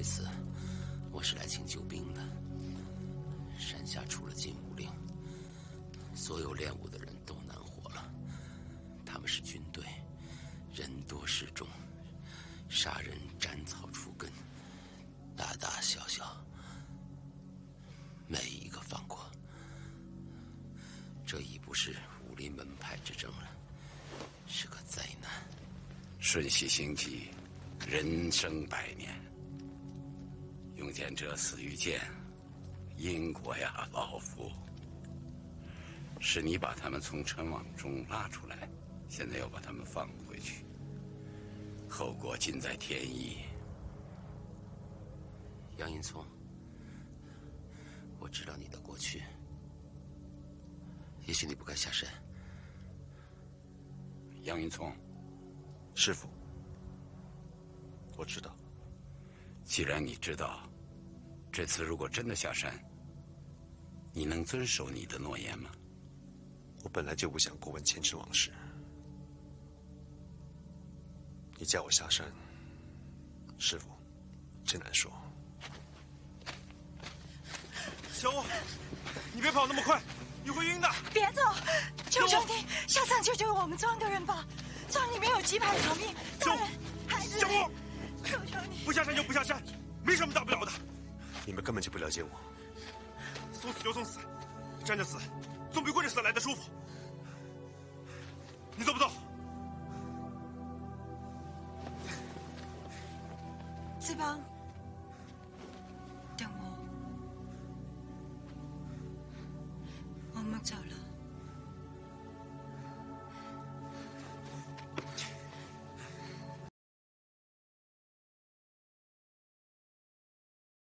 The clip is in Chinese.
次我是来请救兵的。山下出了禁武令，所有练武的人都难活了。他们是军队，人多势众，杀人斩草除根，大大小小没一个放过。这已不是武林门派之争了，是个灾难。 瞬息星际，人生百年。用剑者死于剑，因果呀，老夫。是你把他们从尘网中拉出来，现在又把他们放回去，后果尽在天意。 杨银聪，我知道你的过去，也许你不该下山。 杨云聪， 师父，我知道。 既然你知道，这次如果真的下山，你能遵守你的诺言吗？ 我本来就不想过问前尘往事，你叫我下山，师父，真难说。 小五，你别跑那么快，你会晕的。 别走，求求你，下葬救救我们庄的人吧，庄里面有几百条命，大人，孩子， 小五， 求求你， 不下山就不下山，没什么大不了的。 你们根本就不了解我， 送死就送死，站着死总比跪着死来的舒服。你走不走？ 子邦。